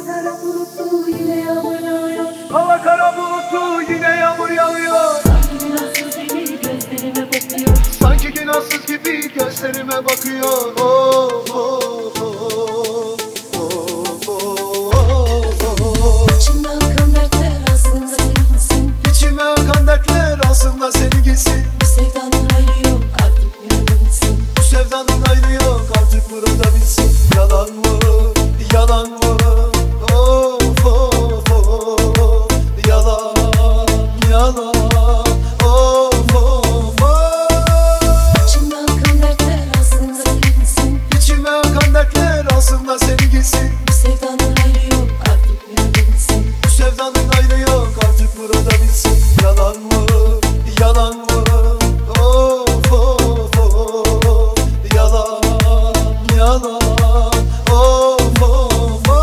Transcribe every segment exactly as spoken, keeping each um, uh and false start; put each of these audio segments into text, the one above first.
kara bulutlu yine yağmur yağıyor. Hava kara bulutlu yine yağmur yağıyor. Sanki günahsız gibi gözlerime bakıyor. Sanki günahsız gibi gözlerime bakıyor. Oh, oh, oh, oh, oh, oh. İçimde akan dertler aslında seni gitsin. İçime akan dertler aslında seni gitsin. Bu sevdanın hayrı yok artık burada bitsin. Bu sevdanın ayrı yok artık burada bitsin. Yalan mı? Yalan mı? Oh, oh, oh. Yalan, yalan. Oh, oh, oh. İçimde akan dertler aslında seni gitsin. İçime akan dertler aslında seni gitsin. Bu sevdanın hayrı yok artık burada bitsin. Bu sevdanın ayrı yok artık burada bitsin. Yalan mı? Yalan mı? Oh, oh, oh. Yalan, yalan. Oh, oh, oh.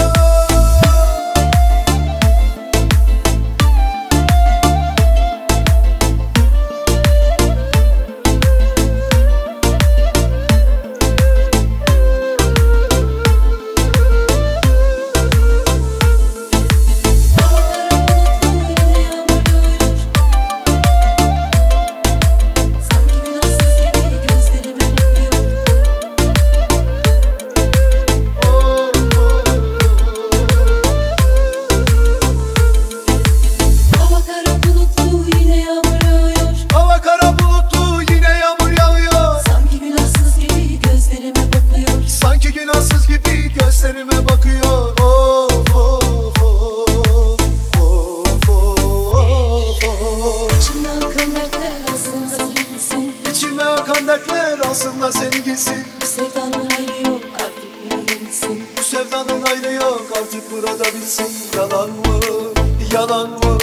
Hava kara bulutlu yine yağmur yağıyor. Hava kara bulutlu yine yağmur yağıyor. Sanki günahsız gibi gözlerime bakıyor. Sanki günahsız gibi gözlerime bakıyor. Oh, oh, oh, oh, oh, oh, oh. İçimde akan dertler aslında seni gitsin. İçime akan dertler aslında seni gitsin. Bu sevdanın hayrı yok artık burada bitsin. Bu sevdanın ayrı yok artık burada bitsin. Yalan mı? Yalan mı?